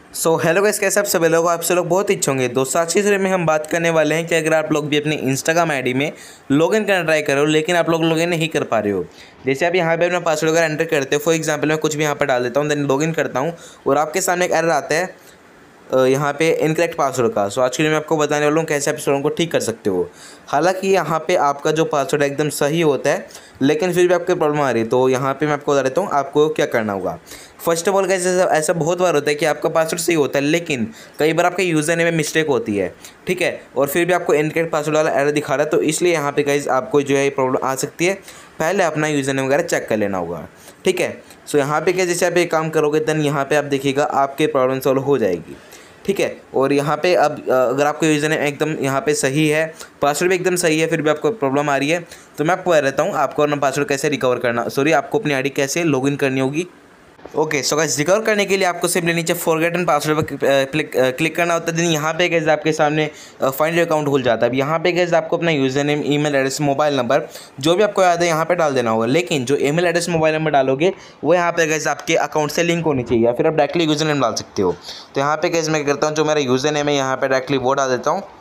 So hello guys, कैसे आप सभी लोग बहुत अच्छे होंगे। दोस्तों आज की वीडियो में हम बात करने वाले हैं कि अगर आप लोग भी अपने इंस्टाग्राम आईडी में लॉगिन करना ट्राई करो लेकिन आप लोग लॉगिन नहीं कर पा रहे हो। जैसे आप यहाँ पे अपना पासवर्ड वगैरह एंटर करते हो, फॉर एग्जांपल मैं कुछ भी यहाँ पर डाल देता हूँ, देन लॉगिन करता हूँ और आपके सामने एक एरर आता है यहाँ पे इनकरेक्ट पासवर्ड का। सो आज के लिए मैं आपको बताने वाला हूँ कैसे आप इस प्रॉब्लम को ठीक कर सकते हो। हालांकि यहाँ पे आपका जो पासवर्ड एकदम सही होता है लेकिन फिर भी आपको प्रॉब्लम आ रही है, तो यहाँ पे मैं आपको बता देता हूँ आपको क्या करना होगा। फर्स्ट ऑफ ऑल गाइस, ऐसा बहुत बार होता है कि आपका पासवर्ड सही होता है लेकिन कई बार आपके यूज़र नेम में मिस्टेक होती है, ठीक है, और फिर भी आपको इनकरेक्ट पासवर्ड वाला एरर दिखा रहा है। तो इसलिए यहाँ पे गाइस आपको जो है ये प्रॉब्लम आ सकती है। पहले अपना यूज़र नेम वगैरह चेक कर लेना होगा, ठीक है। सो यहाँ पे क्या, जैसे आप एक काम करोगे देन यहाँ पे आप देखिएगा आपके प्रॉब्लम सॉल्व हो जाएगी, ठीक है। और यहाँ पे अब अगर आपको यूज़र नेम एकदम यहाँ पे सही है, पासवर्ड भी एकदम सही है, फिर भी आपको प्रॉब्लम आ रही है, तो मैं आपको बता रहता हूँ आपको अपना पासवर्ड कैसे रिकवर करना, आपको अपनी आईडी कैसे लॉगिन करनी होगी। ओके, सो गाइस रिकवर करने के लिए आपको सिंपली नीचे फॉरगेटन पासवर्ड पर क्लिक करना होता है। दिन यहाँ पे गाइस आपके सामने फाइंड योर अकाउंट खुल जाता है। अब यहाँ पे गाइस आपको अपना user name, email address, mobile number जो भी आपको याद है यहाँ पे डाल देना होगा। लेकिन जो ईमेल एड्रेस, मोबाइल नंबर डालोगे वो यहाँ पे गाइस आपके अकाउंट से लिंक होनी चाहिए, या फिर आप डायरेक्टली यूज़र नेम डाल सकते हो। तो यहाँ पे गाइस मैं करता हूँ, जो मेरा यूज़र नेम है यहाँ पे डायरेक्टली वो डाल देता हूँ।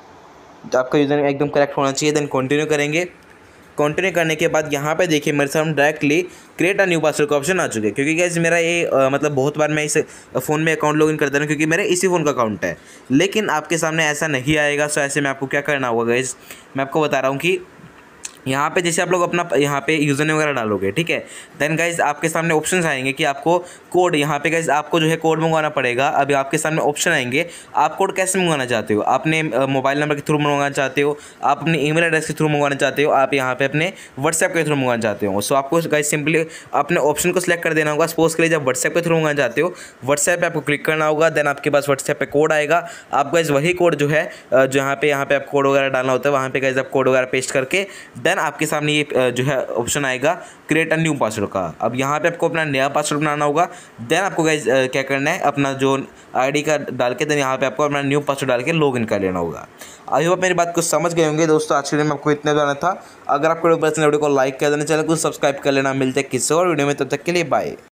तो आपका यूज़र नेम एकदम करेक्ट होना चाहिए। देन कंटिन्यू करेंगे। कंटिन्यू करने के बाद यहाँ पे देखिए मेरे सामने directly create a new password का ऑप्शन आ चुके हैं, क्योंकि गाइस मेरा ये मतलब बहुत बार मैं इस फ़ोन में अकाउंट लॉगिन करता हूँ क्योंकि मेरा इसी फ़ोन का अकाउंट है। लेकिन आपके सामने ऐसा नहीं आएगा। सो ऐसे में आपको क्या करना होगा गाइस, मैं आपको बता रहा हूँ कि यहाँ पे जैसे आप लोग अपना यहाँ पे यूज़र नेम वगैरह डालोगे, ठीक है, देन गाइज आपके सामने ऑप्शंस आएंगे कि आपको कोड, यहाँ पे गाइज आपको जो है कोड मंगवाना पड़ेगा। अभी आपके सामने ऑप्शन आएंगे, आप कोड कैसे मंगवाना चाहते हो, अपने मोबाइल नंबर के थ्रू मंगवाना चाहते हो, आप अपने ईमेल एड्रेस के थ्रू मंगवाना चाहते हो, आप यहाँ पे अपने व्हाट्सएप के थ्रू मंगवाना चाहते हो। सो आपको गाइज सिंपली अपने ऑप्शन को सिलेक्ट कर देना होगा। सपोज के लिए जब व्हाट्सएप के थ्रू मंगवाना चाहते हो, व्हाट्सएप पे आपको क्लिक करना होगा, देन आपके पास व्हाट्सएप पे कोड आएगा। आप गाइज वही कोड जो है जो यहाँ पे आप कोड वगैरह डालना होता है, वहाँ पे गाइज आप कोड वगैरह पेस्ट करके देन आपके सामने ये जो है ऑप्शन आएगा क्रिएट अ न्यू पासवर्ड का। अब यहाँ पे आपको अपना नया पासवर्ड बनाना होगा। देन आपको गाइस क्या करना है, अपना जो आईडी का डाल के देन यहाँ पे आपको अपना न्यू पासवर्ड डाल के लॉगिन कर लेना होगा। आई होप मेरी बात को समझ गए होंगे दोस्तों। आज के लिए मैं आपको इतना बताना था। अगर आपको वीडियो को लाइक कर देना, चैनल को सब्सक्राइब कर लेना। मिलते हैं किसी और वीडियो में, तब तक के लिए बाय।